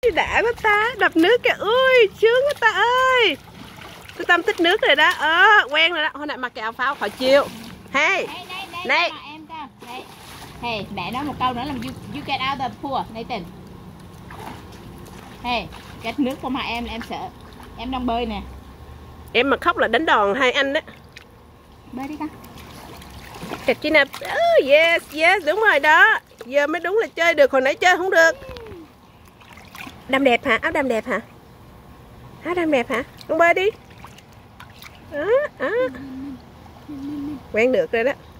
Đã quá ta, đập nước kìa. Ui, sướng quá ta ơi. Tôi Tâm thích nước rồi đó. Quen rồi đó. Hôm nay mặc cái áo phao khỏi chiều. Hey. Đây. Hey, mẹ nói một câu nữa là you get out the pool, Nathan. Hey, get nước của mà em sợ. Em đang bơi nè. Em mà khóc là đánh đòn hai anh đó. Bơi đi con. Kẹp chị nè. Yes, đúng rồi đó. Giờ mới đúng là chơi được, hồi nãy chơi không được. Đầm đẹp hả? Áo đầm đẹp hả? Áo đầm đẹp hả? Con bơi đi. Quen được rồi đó.